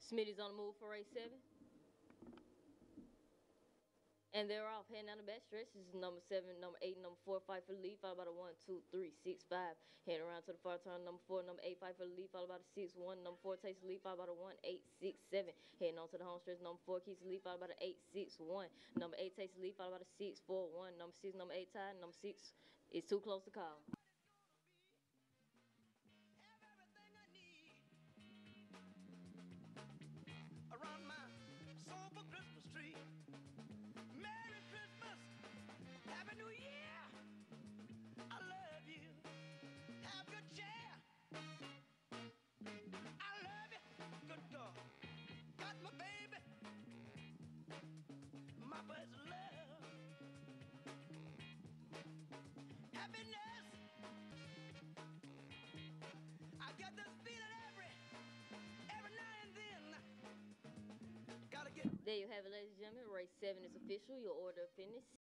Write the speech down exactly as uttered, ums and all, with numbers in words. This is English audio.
Smitty's on the move for race seven. And they're off. Heading down the back stretch. This is number seven, number eight, number four, five for the lead, followed by the one, two, three, six, five. Heading around to the far turn, number four, number eight, five for the lead, followed by the six, one, number four takes the lead, followed by the one, eight, six, seven. Heading on to the home stretch, number four keeps the lead, followed by the eight, six, one. Number eight takes the lead, followed by the six, four, one. Number six, number eight tied. Number six is too close to call. Around my sober Christmas tree. Merry Christmas, Happy New Year. I love you. Have good cheer. I love you. Good God. Got my baby. My best love. Happiness. I get this feeling every every now and then. There you have it, ladies and gentlemen. Race seven is official. Your order of finish: